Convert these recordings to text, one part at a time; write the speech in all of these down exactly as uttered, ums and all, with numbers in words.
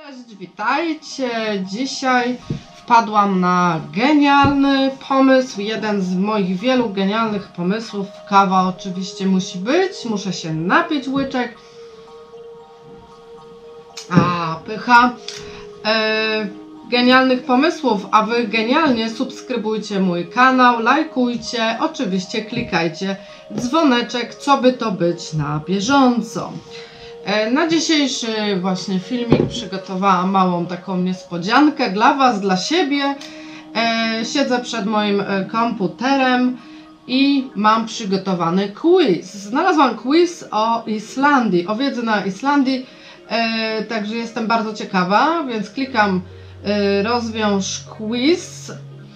Cześć, witajcie! Dzisiaj wpadłam na genialny pomysł, jeden z moich wielu genialnych pomysłów. Kawa oczywiście musi być, muszę się napić łyczek. A, pycha. E, genialnych pomysłów, a wy genialnie subskrybujcie mój kanał, lajkujcie, oczywiście klikajcie dzwoneczek, co by to być na bieżąco. Na dzisiejszy właśnie filmik przygotowałam małą taką niespodziankę dla Was, dla siebie. Siedzę przed moim komputerem i mam przygotowany quiz. Znalazłam quiz o Islandii, o wiedzy na Islandii, także jestem bardzo ciekawa, więc klikam rozwiąż quiz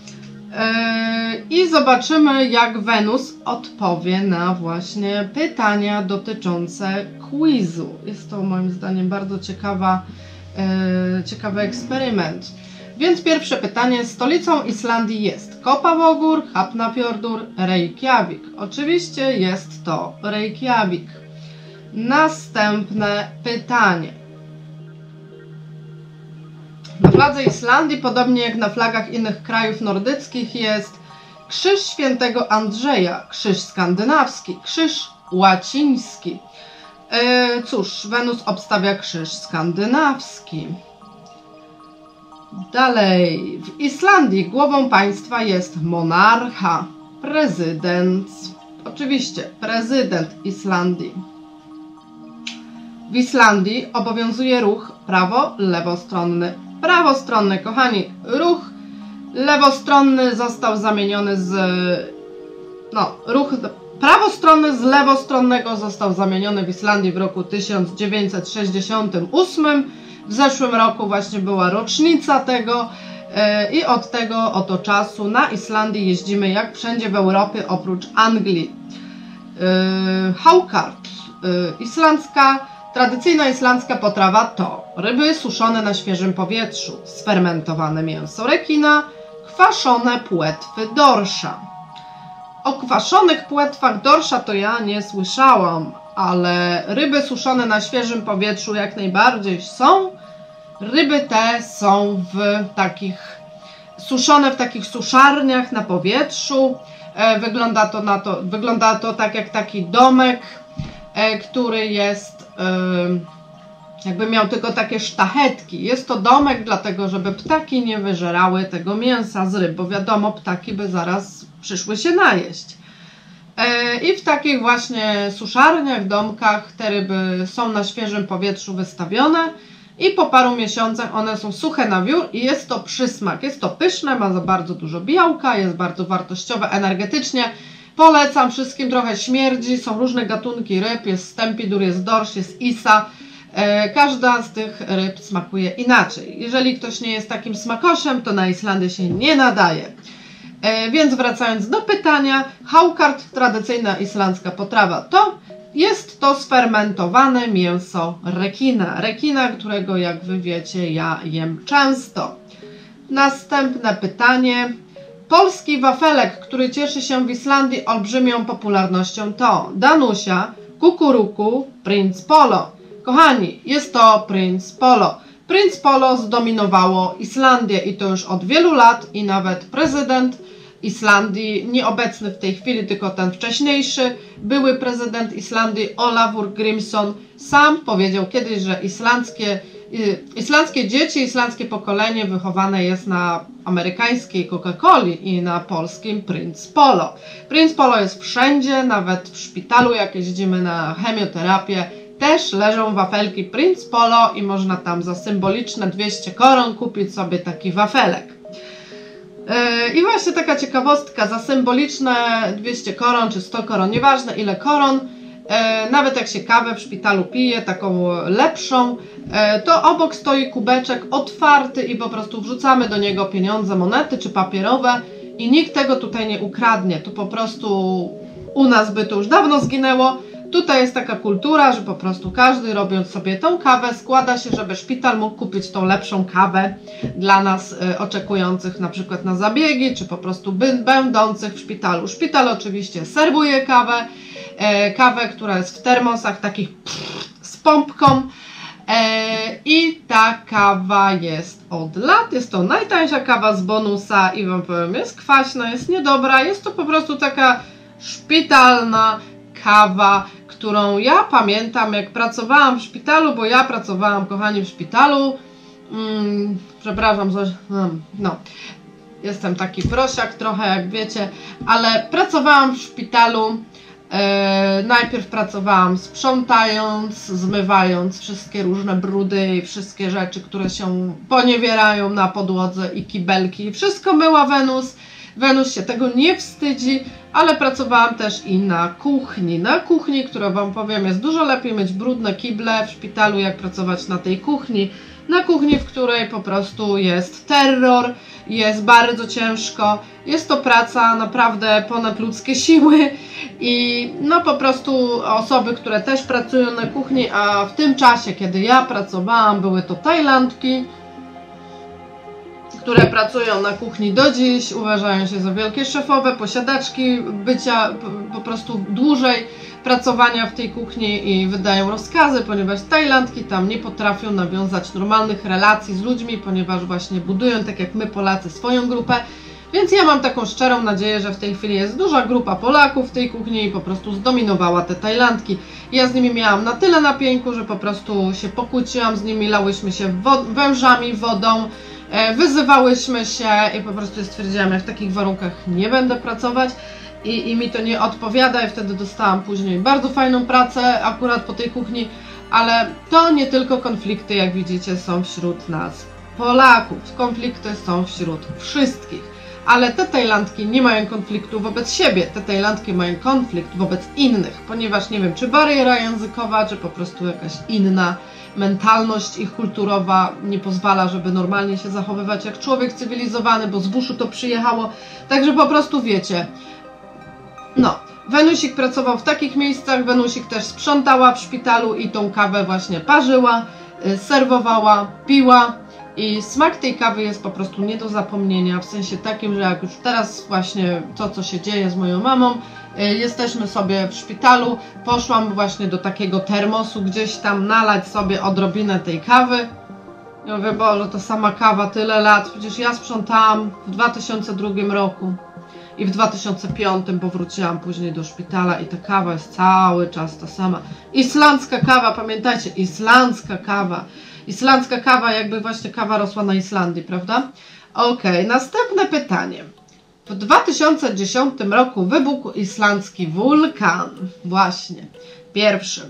i zobaczymy, jak Wenus odpowie na właśnie pytania dotyczące quizu. Jest to moim zdaniem bardzo ciekawa, ciekawy eksperyment. Więc pierwsze pytanie. Stolicą Islandii jest Kopavogur, Hafnarfjordur, Reykjavik. Oczywiście jest to Reykjavik. Następne pytanie. Na fladze Islandii, podobnie jak na flagach innych krajów nordyckich, jest krzyż świętego Andrzeja, krzyż skandynawski, krzyż łaciński. E, cóż, Wenus obstawia krzyż skandynawski. Dalej, w Islandii głową państwa jest monarcha, prezydent. Oczywiście, prezydent Islandii. W Islandii obowiązuje ruch prawo-lewostronny. Prawostronny, kochani, ruch lewostronny został zamieniony z... No, ruch prawostronny z lewostronnego został zamieniony w Islandii w roku tysiąc dziewięćset sześćdziesiątym ósmym. W zeszłym roku właśnie była rocznica tego yy, i od tego oto czasu na Islandii jeździmy jak wszędzie w Europie oprócz Anglii. Yy, Haukart, yy, islandzka Tradycyjna islandzka potrawa to ryby suszone na świeżym powietrzu, sfermentowane mięso rekina, kwaszone płetwy dorsza. O kwaszonych płetwach dorsza to ja nie słyszałam, ale ryby suszone na świeżym powietrzu jak najbardziej są. Ryby te są w takich, suszone w takich suszarniach na powietrzu. Wygląda to, na to, wygląda to tak jak taki domek, który jest, jakby miał tylko takie sztachetki. Jest to domek dlatego, żeby ptaki nie wyżerały tego mięsa z ryb, bo wiadomo, ptaki by zaraz przyszły się najeść. I w takich właśnie suszarniach, domkach te ryby są na świeżym powietrzu wystawione i po paru miesiącach one są suche na wiór i jest to przysmak. Jest to pyszne, ma za bardzo dużo białka, jest bardzo wartościowe energetycznie. Polecam wszystkim, trochę śmierdzi, są różne gatunki ryb, jest stępidur, jest dorsz, jest isa. E, każda z tych ryb smakuje inaczej. Jeżeli ktoś nie jest takim smakoszem, to na Islandię się nie nadaje. E, więc wracając do pytania, haukart, tradycyjna islandzka potrawa, to jest to sfermentowane mięso rekina. Rekina, którego jak wy wiecie, ja jem często. Następne pytanie. Polski wafelek, który cieszy się w Islandii olbrzymią popularnością, to Danusia, Kukuruku, Prince Polo. Kochani, jest to Prince Polo. Prince Polo zdominowało Islandię i to już od wielu lat i nawet prezydent Islandii, nieobecny w tej chwili, tylko ten wcześniejszy, były prezydent Islandii Olafur Grimsson, sam powiedział kiedyś, że islandzkie Islandzkie dzieci, islandzkie pokolenie wychowane jest na amerykańskiej Coca-Coli i na polskim Prince Polo. Prince Polo jest wszędzie, nawet w szpitalu, jak jeździmy na chemioterapię, też leżą wafelki Prince Polo i można tam za symboliczne dwieście koron kupić sobie taki wafelek. Yy, I właśnie taka ciekawostka, za symboliczne dwieście koron czy sto koron, nieważne ile koron, E, nawet jak się kawę w szpitalu pije, taką lepszą, e, to obok stoi kubeczek otwarty i po prostu wrzucamy do niego pieniądze, monety czy papierowe i nikt tego tutaj nie ukradnie. Tu po prostu u nas by to już dawno zginęło. Tutaj jest taka kultura, że po prostu każdy, robiąc sobie tą kawę, składa się, żeby szpital mógł kupić tą lepszą kawę dla nas e, oczekujących na przykład na zabiegi, czy po prostu będących w szpitalu. Szpital oczywiście serwuje kawę, kawę, która jest w termosach takich z pompką, I ta kawa jest od lat, jest to najtańsza kawa z bonusa i wam powiem, jest kwaśna, jest niedobra, jest to po prostu taka szpitalna kawa, którą ja pamiętam, jak pracowałam w szpitalu, bo ja pracowałam, kochani, w szpitalu. Hmm, przepraszam, coś, no, jestem taki prosiak trochę, jak wiecie, ale pracowałam w szpitalu. E, najpierw pracowałam sprzątając, zmywając wszystkie różne brudy i wszystkie rzeczy, które się poniewierają na podłodze i kibelki. Wszystko myła Wenus. Wenus się tego nie wstydzi, ale pracowałam też i na kuchni. Na kuchni, która wam powiem, jest dużo lepiej mieć brudne kible w szpitalu, jak pracować na tej kuchni. Na kuchni, w której po prostu jest terror, jest bardzo ciężko, jest to praca naprawdę ponad ludzkie siły i no po prostu osoby, które też pracują na kuchni, a w tym czasie, kiedy ja pracowałam, były to Tajlandki, które pracują na kuchni do dziś, uważają się za wielkie szefowe, posiadaczki bycia po prostu dłużej pracowania w tej kuchni i wydają rozkazy, ponieważ Tajlandki tam nie potrafią nawiązać normalnych relacji z ludźmi, ponieważ właśnie budują, tak jak my Polacy, swoją grupę. Więc ja mam taką szczerą nadzieję, że w tej chwili jest duża grupa Polaków w tej kuchni i po prostu zdominowała te Tajlandki. Ja z nimi miałam na tyle napięku, że po prostu się pokłóciłam z nimi, lałyśmy się wo wężami, wodą, wyzywałyśmy się i po prostu stwierdziłam, że w takich warunkach nie będę pracować i, i mi to nie odpowiada i wtedy dostałam później bardzo fajną pracę akurat po tej kuchni, ale to nie tylko konflikty, jak widzicie, są wśród nas Polaków, konflikty są wśród wszystkich, ale te Tajlandki nie mają konfliktu wobec siebie, te Tajlandki mają konflikt wobec innych, ponieważ nie wiem, czy bariera językowa, czy po prostu jakaś inna mentalność ich kulturowa nie pozwala, żeby normalnie się zachowywać jak człowiek cywilizowany, bo z buszu to przyjechało. Także po prostu wiecie, no, Wenusik pracował w takich miejscach, Wenusik też sprzątała w szpitalu i tą kawę właśnie parzyła, serwowała, piła i smak tej kawy jest po prostu nie do zapomnienia, w sensie takim, że jak już teraz właśnie to, co się dzieje z moją mamą, jesteśmy sobie w szpitalu, poszłam właśnie do takiego termosu, gdzieś tam nalać sobie odrobinę tej kawy. Ja mówię, Boże, to sama kawa, tyle lat, przecież ja sprzątałam w dwa tysiące drugim roku i w dwa tysiące piątym, bo wróciłam później do szpitala i ta kawa jest cały czas ta sama. Islandzka kawa, pamiętajcie, islandzka kawa. Islandzka kawa, jakby właśnie kawa rosła na Islandii, prawda? Okej, okay, następne pytanie. W dwa tysiące dziesiątym roku wybuchł islandzki wulkan. Właśnie. Pierwszy.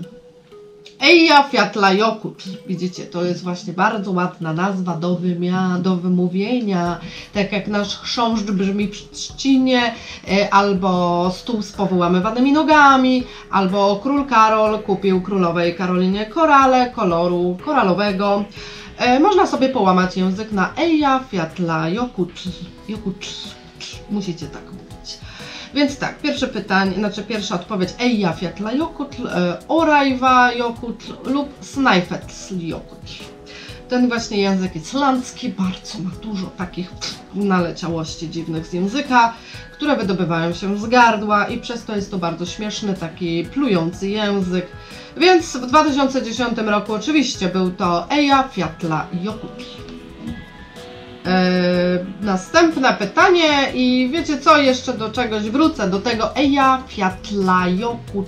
Eyjafjallajökull. Widzicie, to jest właśnie bardzo ładna nazwa do, wymia do wymówienia. Tak jak nasz chrząszcz brzmi w trzcinie, albo stół z powyłamywanymi nogami, albo król Karol kupił królowej Karolinie korale koloru koralowego. E, można sobie połamać język na Eyjafjallajökull. Musicie tak mówić. Więc tak, pierwsze pytanie, znaczy pierwsza odpowiedź Eyjafjallajökull, e, Öræfajökull lub Snæfellsjökull. Ten właśnie język islandzki bardzo ma dużo takich pff, naleciałości dziwnych z języka, które wydobywają się z gardła i przez to jest to bardzo śmieszny, taki plujący język. Więc w dwa tysiące dziesiątym roku oczywiście był to Eyjafjallajökull. Yy, następne pytanie i wiecie co, jeszcze do czegoś wrócę, do tego Eyjafjallajökull.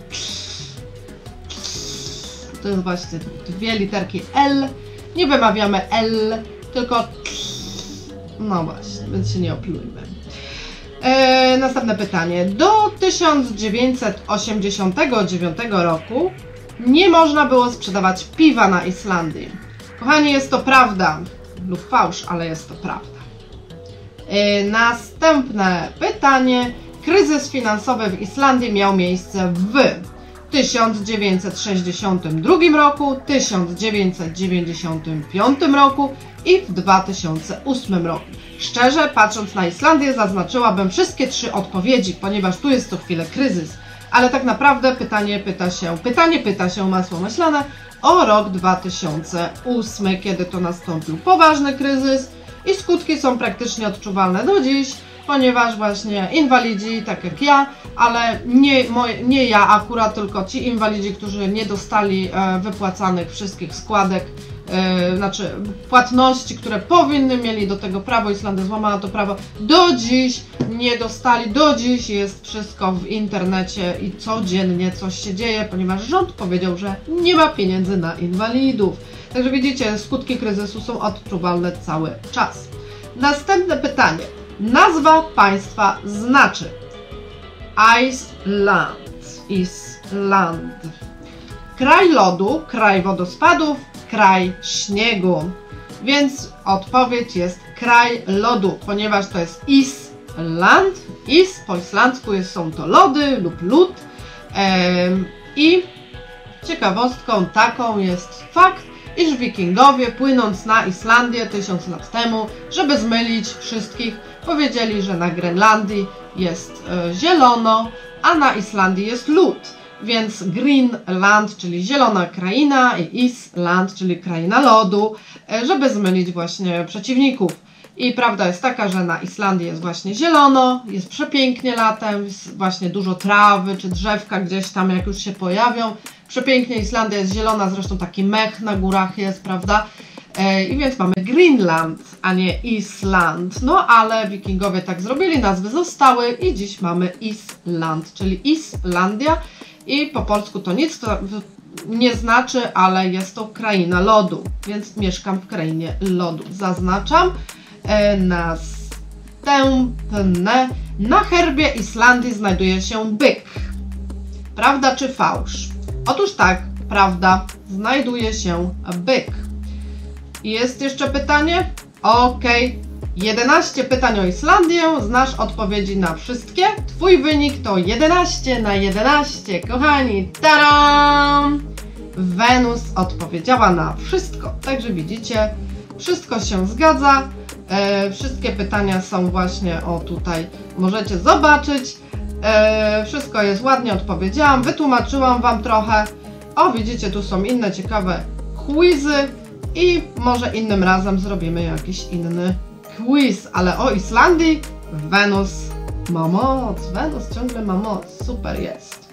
To jest właśnie dwie literki L, nie wymawiamy L, tylko no właśnie, więc się nie oplujmy. Yy, następne pytanie. Do tysiąc dziewięćset osiemdziesiątego dziewiątego roku nie można było sprzedawać piwa na Islandii. Kochani, jest to prawda. Lub fałsz, ale jest to prawda. Yy, następne pytanie. Kryzys finansowy w Islandii miał miejsce w tysiąc dziewięćset sześćdziesiątym drugim roku, tysiąc dziewięćset dziewięćdziesiątym piątym roku i w dwa tysiące ósmym roku. Szczerze, patrząc na Islandię, zaznaczyłabym wszystkie trzy odpowiedzi, ponieważ tu jest co chwilę kryzys. Ale tak naprawdę pytanie pyta się, pytanie pyta się masło maślane o rok dwa tysiące ósmy, kiedy to nastąpił poważny kryzys i skutki są praktycznie odczuwalne do dziś. ponieważ właśnie inwalidzi, tak jak ja, ale nie, moje, nie ja akurat, tylko ci inwalidzi, którzy nie dostali e, wypłacanych wszystkich składek, e, znaczy płatności, które powinny mieli do tego prawo, Islandia złamała to prawo, do dziś nie dostali, do dziś jest wszystko w internecie i codziennie coś się dzieje, ponieważ rząd powiedział, że nie ma pieniędzy na inwalidów. Także widzicie, skutki kryzysu są odczuwalne cały czas. Następne pytanie. Nazwa państwa znaczy Iceland, Island. Kraj lodu, kraj wodospadów, kraj śniegu. Więc odpowiedź jest kraj lodu, ponieważ to jest Island. Is po islandzku jest, są to lody lub lód. Ehm, I ciekawostką taką jest fakt, iż wikingowie, płynąc na Islandię tysiąc lat temu, żeby zmylić wszystkich, powiedzieli, że na Grenlandii jest e, zielono, a na Islandii jest lód. Więc Greenland, czyli zielona kraina, i Island, czyli kraina lodu, e, żeby zmylić właśnie przeciwników. I prawda jest taka, że na Islandii jest właśnie zielono, jest przepięknie latem, jest właśnie dużo trawy czy drzewka gdzieś tam, jak już się pojawią. Przepięknie, Islandia jest zielona, zresztą taki mech na górach jest, prawda? E, I więc mamy Greenland, a nie Island. No ale wikingowie tak zrobili, nazwy zostały i dziś mamy Island, czyli Islandia. I po polsku to nic to nie znaczy, ale jest to kraina lodu, więc mieszkam w krainie lodu. Zaznaczam. E, następne. Na herbie Islandii znajduje się byk. Prawda czy fałsz? Otóż tak, prawda, znajduje się byk. Jest jeszcze pytanie? Okej. jedenaście pytań o Islandię, znasz odpowiedzi na wszystkie. Twój wynik to jedenaście na jedenaście, kochani. Tadam! Wenus odpowiedziała na wszystko. Także widzicie, wszystko się zgadza. E, wszystkie pytania są właśnie, o tutaj możecie zobaczyć. E, wszystko jest ładnie, odpowiedziałam, wytłumaczyłam Wam trochę. O, widzicie, tu są inne ciekawe quizy i może innym razem zrobimy jakiś inny quiz, ale o Islandii Wenus ma moc, Wenus ciągle ma moc, super jest.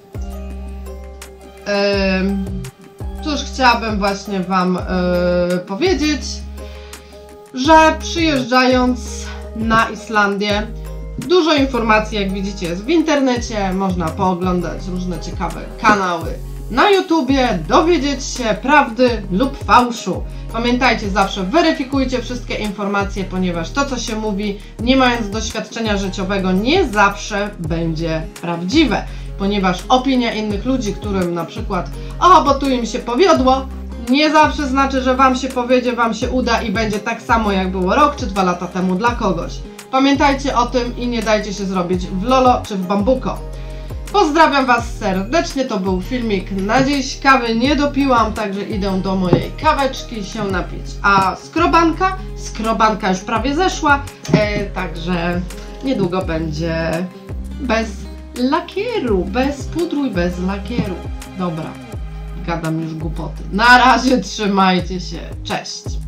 E, cóż, chciałabym właśnie Wam e, powiedzieć, że przyjeżdżając na Islandię, dużo informacji, jak widzicie, jest w internecie, można pooglądać różne ciekawe kanały na YouTubie, dowiedzieć się prawdy lub fałszu. Pamiętajcie, zawsze weryfikujcie wszystkie informacje, ponieważ to, co się mówi, nie mając doświadczenia życiowego, nie zawsze będzie prawdziwe. Ponieważ opinia innych ludzi, którym na przykład, o, bo tu im się powiodło, nie zawsze znaczy, że Wam się powiedzie, Wam się uda i będzie tak samo, jak było rok czy dwa lata temu dla kogoś. Pamiętajcie o tym i nie dajcie się zrobić w lolo czy w bambuko. Pozdrawiam Was serdecznie, to był filmik na dziś. Kawy nie dopiłam, także idę do mojej kaweczki się napić. A skrobanka? Skrobanka już prawie zeszła, e, także niedługo będzie bez lakieru, bez pudru i bez lakieru. Dobra, gadam już głupoty. Na razie, trzymajcie się, cześć!